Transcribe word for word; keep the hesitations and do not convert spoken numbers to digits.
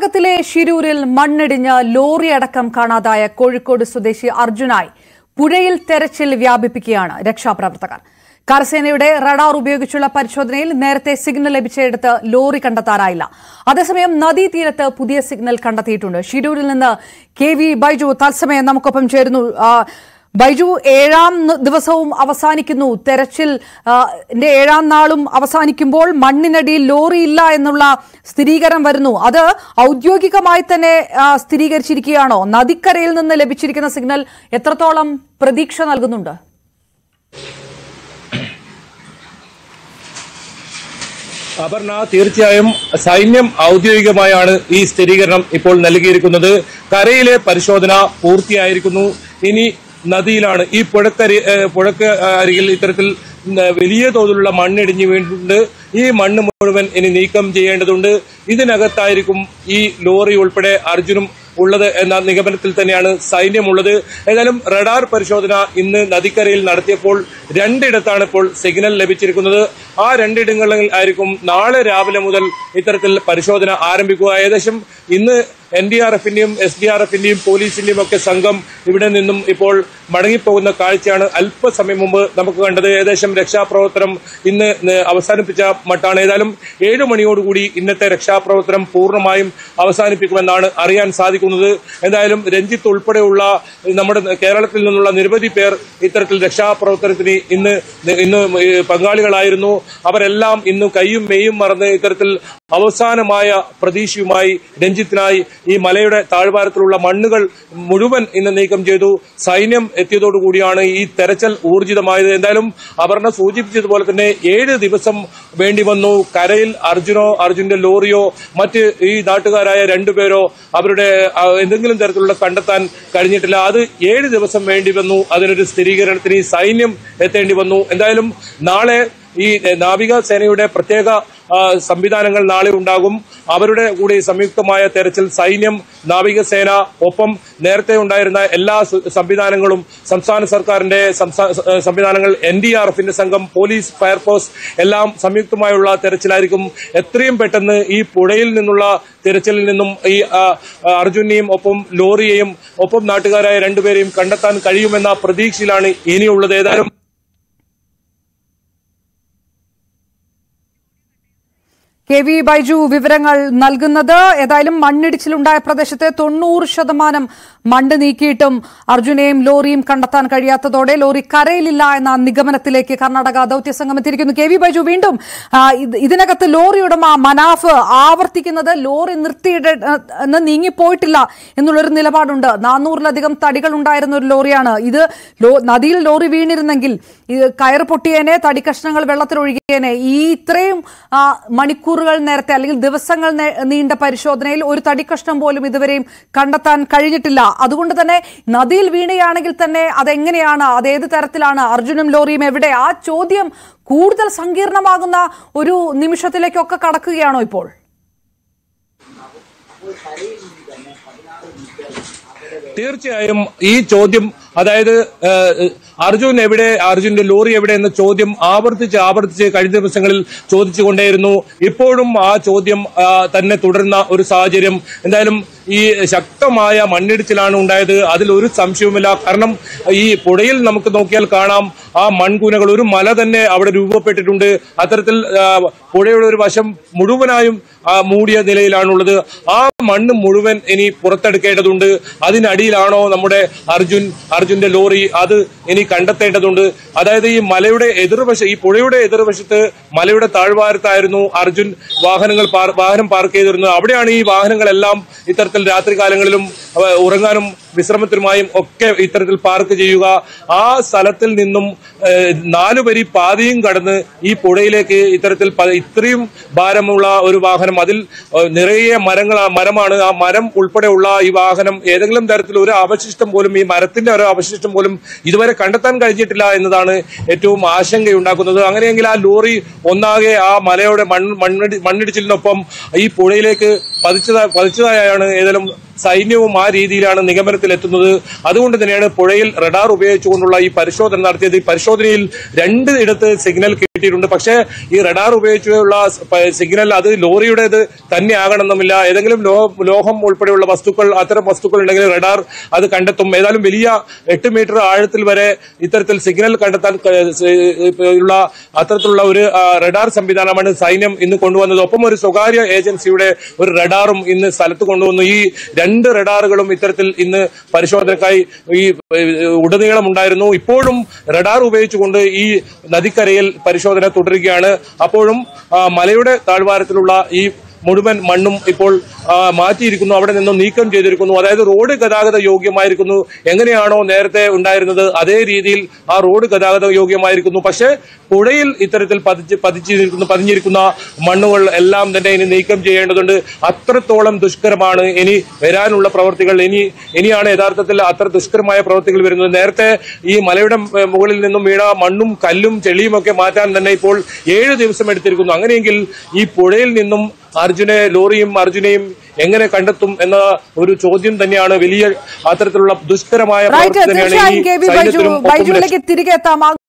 കർണാടകത്തിലെ ഷിരൂരിൽ മണ്ണിടിഞ്ഞ് ലോറി അടക്കം കാണാതായ കോഴിക്കോട് സ്വദേശി അർജുനായി പുഴയിൽ തെരച്ചിൽ വ്യാപിപ്പിക്കുകയാണ് രക്ഷാപ്രവർത്തകർ. കരസേനയുടെ റഡാർ ഉപയോഗിച്ചുള്ള പരിശോധനയിൽ നേരത്തെ സിഗ്നൽ ലഭിച്ചയിടത്ത് ലോറി കണ്ടെത്താനായില്ല. അതേസമയം നദീതീരത്ത് പുതിയ സിഗ്നൽ കണ്ടെത്തിയിട്ടുണ്ട്. ഷിരൂരിൽ നിന്ന് കെ വി ബൈജു തത്സമയം നമുക്കൊപ്പം ചേരുന്നു. ബൈജു, ഏഴാം ദിവസവും അവസാനിക്കുന്നു, തെരച്ചിൽ ഏഴാം നാളും അവസാനിക്കുമ്പോൾ മണ്ണിനടിയിൽ ലോറി ഇല്ല എന്നുള്ള സ്ഥിരീകരണം വരുന്നു. അത് ഔദ്യോഗികമായി തന്നെ സ്ഥിരീകരിച്ചിരിക്കുകയാണോ? നദിക്കരയിൽ നിന്ന് ലഭിച്ചിരിക്കുന്ന സിഗ്നൽ എത്രത്തോളം പ്രതീക്ഷ നൽകുന്നുണ്ട്? അപർണ, തീർച്ചയായും സൈന്യം ഔദ്യോഗികമായാണ് ഈ സ്ഥിരീകരണം ഇപ്പോൾ നൽകിയിരിക്കുന്നത്. കരയിലെ പരിശോധന പൂർത്തിയായിരിക്കുന്നു. ഇനി നദിയിലാണ്, ഈ പുഴക്കരി പുഴക്ക് അരികിൽ ഇത്തരത്തിൽ വലിയ തോതിലുള്ള മണ്ണിടിഞ്ഞു വീണിട്ടുണ്ട്. ഈ മണ്ണ് മുഴുവൻ ഇനി നീക്കം ചെയ്യേണ്ടതുണ്ട്. ഇതിനകത്തായിരിക്കും ഈ ലോറി ഉൾപ്പെടെ അർജുനും ഉള്ളത് എന്ന നിഗമനത്തിൽ തന്നെയാണ് സൈന്യമുള്ളത്. ഏതായാലും റഡാർ പരിശോധന ഇന്ന് നദിക്കരയിൽ നടത്തിയപ്പോൾ രണ്ടിടത്താണ് ഇപ്പോൾ സിഗ്നൽ ലഭിച്ചിരിക്കുന്നത്. ആ രണ്ടിടങ്ങളിൽ ആയിരിക്കും നാളെ രാവിലെ മുതൽ ഇത്തരത്തിൽ പരിശോധന ആരംഭിക്കുക. ഏകദേശം ഇന്ന് എൻ ഡി ആർ എഫിന്റെയും എസ് ഡി ആർ എഫിന്റെയും പോലീസിന്റെയും ഒക്കെ സംഘം ഇവിടെ നിന്നും ഇപ്പോൾ മടങ്ങിപ്പോകുന്ന കാഴ്ചയാണ് അല്പസമയം മുമ്പ് നമുക്ക് കണ്ടത്. ഏകദേശം രക്ഷാപ്രവർത്തനം ഇന്ന് അവസാനിപ്പിച്ച മട്ടാണ്. ഏതായാലും ഏഴു മണിയോടുകൂടി ഇന്നത്തെ രക്ഷാപ്രവർത്തനം പൂർണ്ണമായും അവസാനിപ്പിക്കുമെന്നാണ് അറിയാൻ സാധിക്കുന്നത്. എന്തായാലും രഞ്ജിത്ത് ഉൾപ്പെടെയുള്ള നമ്മുടെ കേരളത്തിൽ നിന്നുള്ള നിരവധി പേർ ഇത്തരത്തിൽ രക്ഷാപ്രവർത്തനത്തിന് ഇന്ന് ഇന്ന് പങ്കാളികളായിരുന്നു. അവരെല്ലാം ഇന്ന് കൈയും മെയ്യും മറന്ന് ഇത്തരത്തിൽ അവസാനമായ പ്രതീക്ഷയുമായി രഞ്ജിത്തിനായി ഈ മലയുടെ താഴ്വാരത്തിലുള്ള മണ്ണുകൾ മുഴുവൻ ഇന്ന് നീക്കം ചെയ്തു. സൈന്യം എത്തിയതോടുകൂടിയാണ് ഈ തെരച്ചിൽ ഊർജിതമായത്. എന്തായാലും അപർണ സൂചിപ്പിച്ചതുപോലെ തന്നെ ഏഴ് ദിവസം വേണ്ടി വന്നു. കരയിൽ അർജുനോ അർജുന്റെ ലോറിയോ മറ്റ് ഈ നാട്ടുകാരായ രണ്ടുപേരോ അവരുടെ എന്തെങ്കിലും തരത്തിലുള്ള കണ്ടെത്താൻ കഴിഞ്ഞിട്ടില്ല. അത് ഏഴ് ദിവസം വേണ്ടി വന്നു. അതിനൊരു സ്ഥിരീകരണത്തിന് സൈന്യം എത്തേണ്ടി വന്നു. എന്തായാലും നാളെ ഈ നാവികസേനയുടെ പ്രത്യേക സംവിധാനങ്ങൾ നാളെ ഉണ്ടാകും. അവരുടെ കൂടി സംയുക്തമായ തെരച്ചിൽ സൈന്യം, നാവികസേന, ഒപ്പം നേരത്തെ ഉണ്ടായിരുന്ന എല്ലാ സംവിധാനങ്ങളും സംസ്ഥാന സർക്കാരിന്റെ സംവിധാനങ്ങൾ, എൻ ഡി ആർ എഫിന്റെ സംഘം, പോലീസ്, ഫയർഫോഴ്സ് എല്ലാം സംയുക്തമായുള്ള തെരച്ചിലായിരിക്കും. എത്രയും പെട്ടെന്ന് ഈ പുഴയിൽ നിന്നുള്ള തെരച്ചിലിൽ നിന്നും ഈ അർജുനെയും ഒപ്പം ലോറിയെയും ഒപ്പം നാട്ടുകാരായ രണ്ടുപേരെയും കണ്ടെത്താൻ കഴിയുമെന്ന പ്രതീക്ഷയിലാണ് ഇനിയുള്ളത്. ഏതായാലും കെ വി ബൈജു വിവരങ്ങൾ നൽകുന്നത്. ഏതായാലും മണ്ണിടിച്ചിലുണ്ടായ പ്രദേശത്തെ തൊണ്ണൂറ് ശതമാനം മണ്ണ് നീക്കിയിട്ടും അർജുനെയും ലോറിയും കണ്ടെത്താൻ കഴിയാത്തതോടെ ലോറി കരയിലില്ല എന്ന നിഗമനത്തിലേക്ക് കർണാടക ദൌത്യ സംഘം എത്തിയിരിക്കുന്നു. കെ വി ബൈജു, വീണ്ടും ഇതിനകത്ത് ലോറി ഉടമ മനാഫ് ആവർത്തിക്കുന്നത് ലോറി നിർത്തിയിട നീങ്ങിപ്പോയിട്ടില്ല എന്നുള്ളൊരു നിലപാടുണ്ട്. നാനൂറിലധികം തടികൾ ഉണ്ടായിരുന്ന ഒരു ലോറിയാണ് ഇത്. നദിയിൽ ലോറി വീണിരുന്നെങ്കിൽ കയർ പൊട്ടിയേനെ, തടിക്കഷ്ണങ്ങൾ വെള്ളത്തിലൊഴുകിയേനെ. ഈ ഇത്രയും മണിക്കൂർ നേരത്തെ അല്ലെങ്കിൽ ദിവസങ്ങൾ നീണ്ട പരിശോധനയിൽ ഒരു തടിക്കഷ്ണം പോലും ഇതുവരെയും കണ്ടെത്താൻ കഴിഞ്ഞിട്ടില്ല. അതുകൊണ്ട് തന്നെ നദിയിൽ വീണയാണെങ്കിൽ തന്നെ അതെങ്ങനെയാണ്, അതേത് തരത്തിലാണ്, അർജുനും ലോറിയും എവിടെ? ആ ചോദ്യം കൂടുതൽ സങ്കീർണമാകുന്ന ഒരു നിമിഷത്തിലേക്കൊക്കെ കടക്കുകയാണോ ഇപ്പോൾ? തീർച്ചയായും ഈ ചോദ്യം, അതായത് അർജുൻ എവിടെ, അർജുന്റെ ലോറി എവിടെ എന്ന ചോദ്യം ആവർത്തിച്ച് ആവർത്തിച്ച് കഴിഞ്ഞ ദിവസങ്ങളിൽ ചോദിച്ചുകൊണ്ടേയിരുന്നു. ഇപ്പോഴും ആ ചോദ്യം തന്നെ തുടരുന്ന ഒരു സാഹചര്യം. എന്തായാലും ഈ ശക്തമായ മണ്ണിടിച്ചിലാണ് ഉണ്ടായത്, അതിൽ ഒരു സംശയവുമില്ല. കാരണം ഈ പുഴയിൽ നമുക്ക് നോക്കിയാൽ കാണാം ആ മൺകൂനകൾ, ഒരു മല തന്നെ അവിടെ രൂപപ്പെട്ടിട്ടുണ്ട്. അത്തരത്തിൽ പുഴയുടെ ഒരു വശം മുഴുവനായും മൂടിയ നിലയിലാണുള്ളത്. ആ മണ്ണ് മുഴുവൻ ഇനി പുറത്തെടുക്കേണ്ടതുണ്ട്. അതിനടിയിലാണോ നമ്മുടെ അർജുൻ, അർജുന്റെ ലോറി, അത് ഇനി കണ്ടെത്തേണ്ടതുണ്ട്. അതായത് ഈ മലയുടെ എതിർവശം, ഈ പുഴയുടെ എതിർവശത്ത് മലയുടെ താഴ്വാരത്തായിരുന്നു അർജുൻ വാഹനങ്ങൾ വാഹനം പാർക്ക് ചെയ്തിരുന്നത്. അവിടെയാണ് ഈ വാഹനങ്ങളെല്ലാം ഇത്തരത്തിൽ രാത്രികാലങ്ങളിലും ഉറങ്ങാനും വിശ്രമത്തിനുമായും ഒക്കെ ഇത്തരത്തിൽ പാർക്ക് ചെയ്യുക. ആ സ്ഥലത്തിൽ നിന്നും നാലുവരി പാതയും കടന്ന് ഈ പുഴയിലേക്ക് ഇത്തരത്തിൽ ഇത്രയും ഭാരമുള്ള ഒരു വാഹനം, അതിൽ നിറയെ മരങ്ങൾ മരമാണ്, ആ മരം ഉൾപ്പെടെയുള്ള ഈ വാഹനം ഏതെങ്കിലും തരത്തിൽ ഒരു അവശിഷ്ടം പോലും, ഈ മരത്തിന്റെ ഒരു അവശിഷ്ടം പോലും ഇതുവരെ കണ്ടെത്താൻ കഴിഞ്ഞിട്ടില്ല എന്നതാണ് ഏറ്റവും ആശങ്കയുണ്ടാക്കുന്നത്. അങ്ങനെയെങ്കിൽ ആ ലോറി ഒന്നാകെ ആ മലയുടെ മണ്ണ് മണ്ണിടി മണ്ണിടിച്ചിലിനൊപ്പം ഈ പുഴയിലേക്ക് പതിച്ചതാ പതിച്ചതായാണ് ഏതായാലും സൈന്യവും ആ രീതിയിലാണ് നിഗമനത്തിലെത്തുന്നത്. അതുകൊണ്ട് തന്നെയാണ് പുഴയിൽ റഡാർ ഉപയോഗിച്ചുകൊണ്ടുള്ള ഈ പരിശോധന നടത്തിയത്. ഈ പരിശോധനയിൽ രണ്ട് ഇടത്ത് സിഗ്നൽ കിട്ടിയിട്ടുണ്ട്. പക്ഷേ ഈ റഡാർ ഉപയോഗിച്ചുള്ള സിഗ്നൽ അത് ലോറിയുടേത് തന്നെ ആകണമെന്നില്ല. ഏതെങ്കിലും ലോഹം ഉൾപ്പെടെയുള്ള വസ്തുക്കൾ, അത്തരം വസ്തുക്കൾ ഉണ്ടെങ്കിൽ റഡാർ അത് കണ്ടെത്തും. ഏതായാലും വലിയ എട്ട് മീറ്റർ ആഴത്തിൽ വരെ ഇത്തരത്തിൽ സിഗ്നൽ കണ്ടെത്താൻ ഉള്ള അത്തരത്തിലുള്ള ഒരു റഡാർ സംവിധാനമാണ് സൈന്യം ഇന്ന് കൊണ്ടുവന്നത്. ഒപ്പം ഒരു സ്വകാര്യ ഏജൻസിയുടെ ഒരു റഡാറും ഇന്ന് സ്ഥലത്ത് കൊണ്ടുവന്നു. ഈ രണ്ട് റഡാറുകളും ഇത്തരത്തിൽ ഇന്ന് പരിശോധനക്കായി ഈ ഉടനീളം ഉണ്ടായിരുന്നു. ഇപ്പോഴും റഡാർ ഉപയോഗിച്ചുകൊണ്ട് ഈ നദിക്കരയിൽ പരിശോധന തുടരുകയാണ്. അപ്പോഴും മലയുടെ താഴ്വാരത്തിലുള്ള ഈ മുഴുവൻ മണ്ണും ഇപ്പോൾ മാറ്റിയിരിക്കുന്നു, അവിടെ നിന്നും നീക്കം ചെയ്തിരിക്കുന്നു. അതായത് റോഡ് ഗതാഗത യോഗ്യമായിരിക്കുന്നു. എങ്ങനെയാണോ നേരത്തെ ഉണ്ടായിരുന്നത് അതേ രീതിയിൽ ആ റോഡ് ഗതാഗത യോഗ്യമായിരിക്കുന്നു. പക്ഷേ പുഴയിൽ ഇത്തരത്തിൽ പതിച്ച് പതിച്ചിരിക്കുന്ന പതിഞ്ഞിരിക്കുന്ന മണ്ണുകൾ എല്ലാം തന്നെ ഇനി നീക്കം ചെയ്യേണ്ടതുണ്ട്. അത്രത്തോളം ദുഷ്കരമാണ് ഇനി വരാനുള്ള പ്രവർത്തികൾ. ഇനി ഇനിയാണ് യഥാർത്ഥത്തിൽ അത്ര ദുഷ്കരമായ പ്രവർത്തികൾ വരുന്നത്. നേരത്തെ ഈ മലയുടെ മുകളിൽ നിന്നും വീണ മണ്ണും കല്ലും ചെളിയും ഒക്കെ മാറ്റാൻ തന്നെ ഇപ്പോൾ ഏഴ് ദിവസം എടുത്തിരിക്കുന്നു. അങ്ങനെയെങ്കിൽ ഈ പുഴയിൽ നിന്നും അർജുനെ ലോറിയും അർജുനെയും എങ്ങനെ കണ്ടെത്തും എന്ന ഒരു ചോദ്യം തന്നെയാണ്. വലിയ അത്തരത്തിലുള്ള ദുഷ്കരമായ പ്രവർത്തനം തന്നെയാണ് ഈ സൈന്യത്തിലും തിരികെ എത്താം.